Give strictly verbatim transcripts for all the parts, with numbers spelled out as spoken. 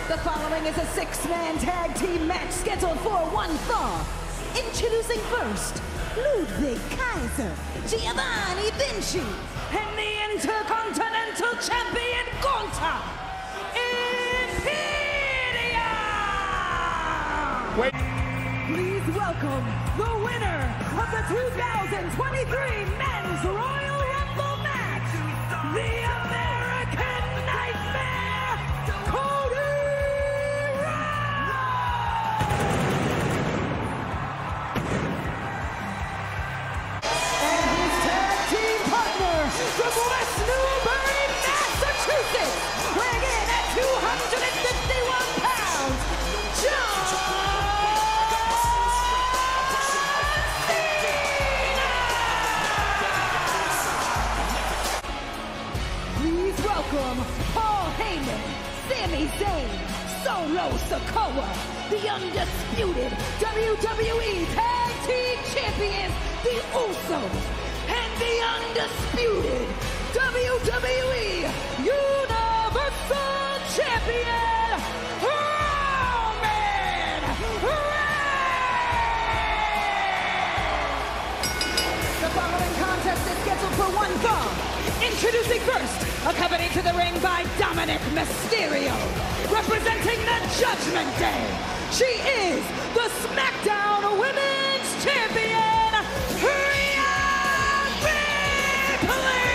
The following is a six-man tag team match scheduled for one fall. Introducing first, Ludwig Kaiser, Giovanni Vinci, and the Intercontinental Champion Gunther Imperium! Wait. Please welcome the winner of the two thousand twenty-three Men's Royal Rumble match, the American Nightmare, Cody Rhodes! And his tag team partner from West Newbury, Massachusetts, weighing in at two hundred fifty-one pounds, John Welcome, Paul Heyman, Sami Zayn, Solo Sikoa, the undisputed W W E Tag Team Champions, the Usos, and the undisputed W W E Universal Champion, Roman Reigns! The following contest is scheduled for one fall. Introducing first, accompanied to the ring by Dominik Mysterio, representing the Judgment Day. She is the SmackDown Women's Champion, Rhea Ripley!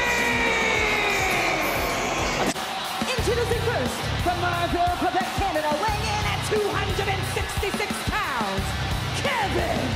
Introducing first, from Marville, Quebec, Canada, weighing in at two hundred sixty-six pounds, Kevin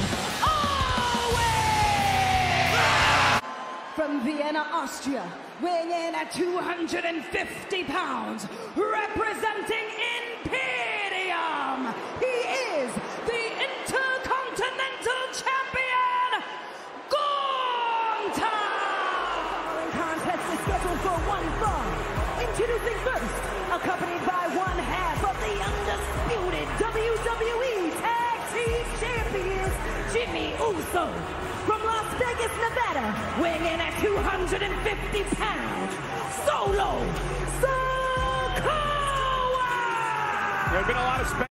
Owens! From Vienna, Austria, weighing in at two hundred fifty pounds, representing Imperium, he is the Intercontinental Champion, Gunther! The contest is scheduled for one fall. Introducing first, accompanied by one half of the undisputed W W E Tag Team Champions, Jimmy Uso. From Las Vegas, Nevada, weighing in at two hundred fifty pounds, Solo Sikoa! There have been a lot of